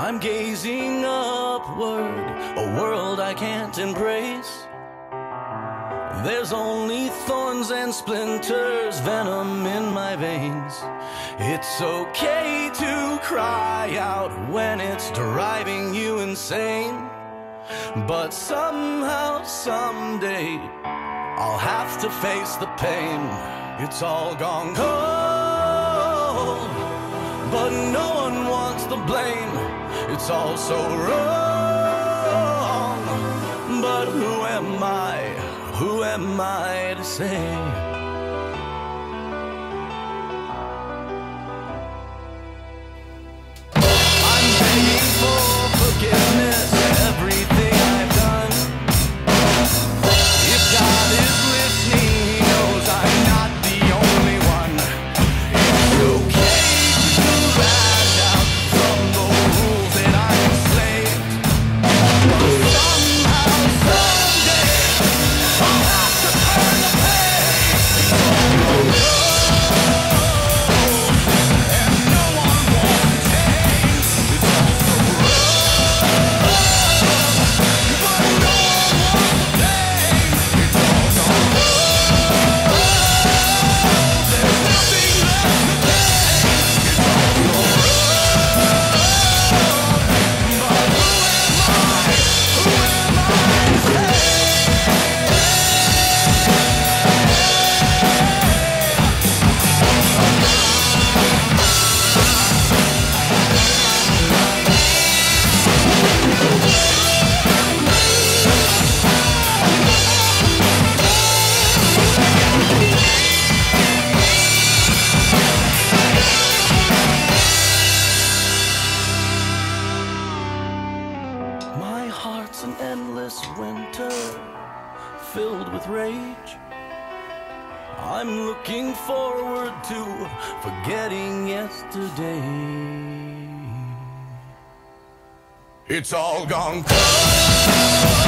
I'm gazing upward, a world I can't embrace. There's only thorns and splinters, venom in my veins. It's okay to cry out when it's driving you insane, but somehow, someday, I'll have to face the pain. It's all gone cold, but no one wants the blame. It's all so wrong, but who am I? Who am I to say? I'm begging for forgiveness, everything I've done. If God is listening, He knows I'm not the only one. It's okay to lash out from the rules that I enslaved, but somehow, someday, I'll have to earn the page. And no one wants to change. It's all so but no one wants to change. It's all so there's nothing left to change. It's all so but who am I to say? My heart's an endless winter filled with rage. I'm looking forward to forgetting yesterday. It's all gone cold.